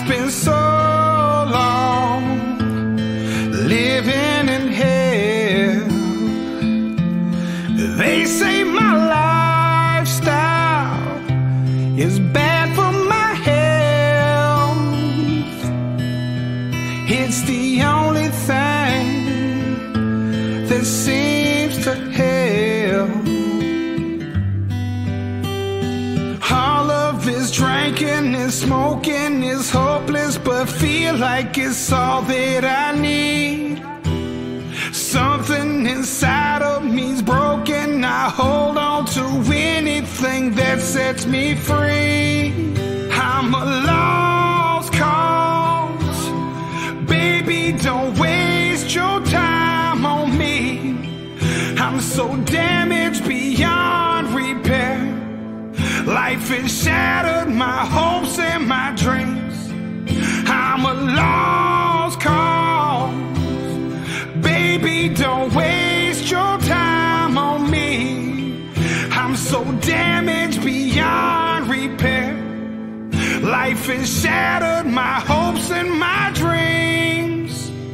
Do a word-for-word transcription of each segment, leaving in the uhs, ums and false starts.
spent so long living in hell. They say my lifestyle is bad for my health. It's the only thing that seems to help. All of this drinking and smoking is hopeless, but feel like it's all that I need. Something inside of me's broken. I hold on to anything that sets me free. I'm a lost cause. Baby, don't waste your time on me. I'm so damaged beyond repair. Life has shattered my hopes and my dreams. I'm a lost cause. Baby, don't waste your time on me. I'm so damaged beyond repair. Life has shattered my hopes and my dreams.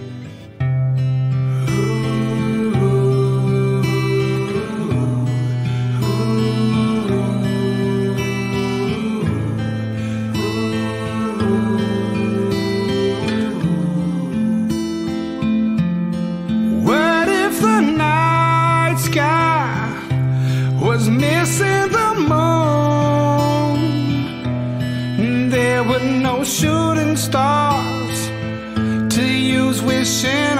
Was missing the moon. There were no shooting stars to use wishing